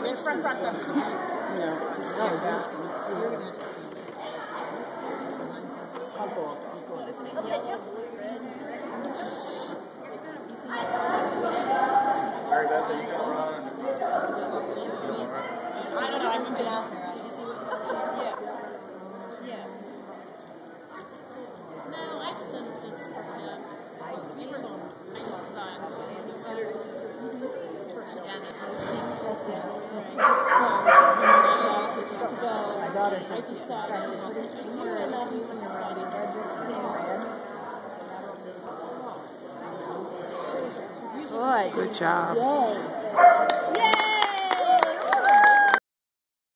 There's front process. You know, to stand back and see what it is. I'll go to see. Look at you. Mary Beth, are you going to run? I don't know, I haven't been out there. Did you see what? Yeah. No, I just sent this for him. I just saw it. For Dennis. I got it. I just saw it. Good. Good job. Yay.